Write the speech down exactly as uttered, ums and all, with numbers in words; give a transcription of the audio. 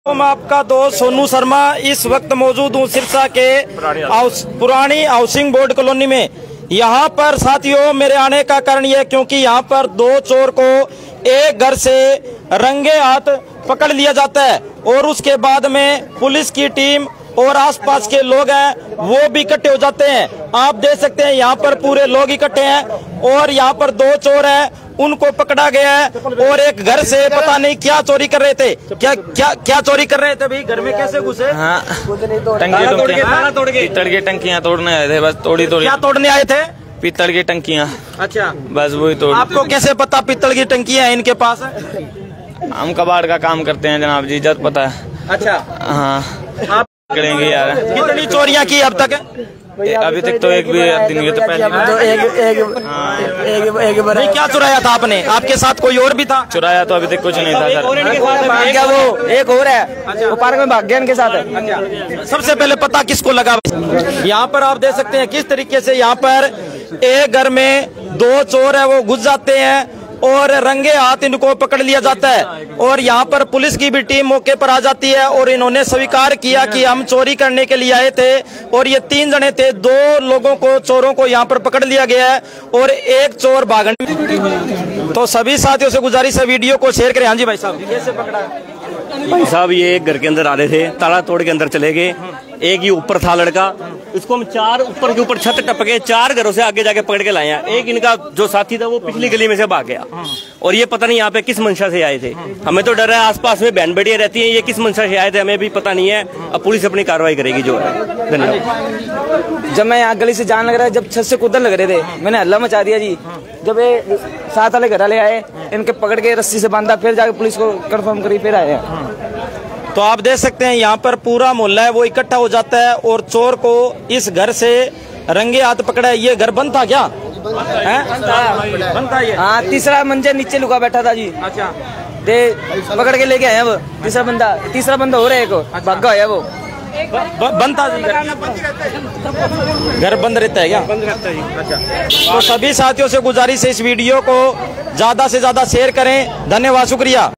मैं आपका दोस्त सोनू शर्मा इस वक्त मौजूद हूँ सिरसा के पुरानी हाउसिंग बोर्ड कॉलोनी में। यहाँ पर साथियों मेरे आने का कारण यह क्योंकि यहाँ पर दो चोर को एक घर से रंगे हाथ पकड़ लिया जाता है और उसके बाद में पुलिस की टीम और आसपास के लोग हैं वो भी इकट्ठे हो जाते हैं। आप देख सकते हैं यहाँ पर पूरे लोग इकट्ठे हैं और यहाँ पर दो चोर हैं उनको पकड़ा गया है और एक घर से पता नहीं क्या चोरी कर रहे थे। क्या क्या क्या चोरी कर रहे थे भाई? घर में कैसे घुसे? हाँ, टंकी तोड़ के पीतल की टंकियाँ तोड़ने आए थे, बस तोड़ी तोड़ी। क्या तोड़ने आए थे? पीतल की टंकियाँ। अच्छा, बस वही तोड़। आपको कैसे पता पीतल की टंकियाँ हैं इनके पास? हम कबाड़ का काम करते हैं जनाब जी, जब पता है। अच्छा, हाँ आप करेंगे यार। कितनी चोरियां की अब तक? अभी तक तो एक भी दिन हुई तो पहले तो एक एक एक एक नहीं, क्या चुराया था आपने? आपके साथ कोई और भी था? चुराया तो अभी तक कुछ नहीं था सर। क्या वो एक और है वो पार्क में भाग गया इनके साथ है। सबसे पहले पता किसको लगा? यहाँ पर आप देख सकते हैं किस तरीके से यहाँ पर एक घर में दो चोर है वो घुस जाते हैं और रंगे हाथ इनको पकड़ लिया जाता है और यहाँ पर पुलिस की भी टीम मौके पर आ जाती है और इन्होंने स्वीकार किया कि हम चोरी करने के लिए आए थे और ये तीन जने थे। दो लोगों को चोरों को यहाँ पर पकड़ लिया गया है और एक चोर भागने। तो सभी साथियों से गुजारिश है वीडियो को शेयर करें। हाँ जी भाई साहब, कैसे पकड़ा? भाई साहब ये एक घर के अंदर आ रहे थे, ताला तोड़ के अंदर चले गए। एक ही ऊपर था लड़का, इसको हम चार ऊपर के ऊपर छत टपके चार घरों से आगे जाके पकड़ के लाए हैं। एक इनका जो साथी था वो पिछली गली में से भाग गया और ये पता नहीं यहाँ पे किस मंशा से आए थे। हमें तो डर है, आसपास में बहन बेटियां रहती हैं, ये किस मंशा से आए थे हमें भी पता नहीं है। अब पुलिस अपनी कार्रवाई करेगी जो है। धन्यवाद। जब मैं यहाँ गली से जान लग रहा है, जब छत से कूदने लग रहे थे, मैंने हल्ला मचा दिया जी। जब ये साथ वाले घर वाले आए, इनके पकड़ के रस्सी से बांधा, फिर जाके पुलिस को कंफर्म करी, फिर आए। तो आप देख सकते हैं यहाँ पर पूरा मोहल्ला है वो इकट्ठा हो जाता है और चोर को इस घर से रंगे हाथ पकड़ा है। ये घर बंद था क्या? बंद था ये? हाँ, तीसरा मंजिल नीचे लुका बैठा था जी। अच्छा, दे पकड़ के लेके आए अब तीसरा बंदा तीसरा बंदा हो रहा है, एक भागा है वो। बंद था जी घर? घर बंद रहता है क्या? बंद रहता है जी। अच्छा, तो सभी साथियों से गुजारिश है इस वीडियो को ज्यादा से ज्यादा शेयर करें। धन्यवाद, शुक्रिया।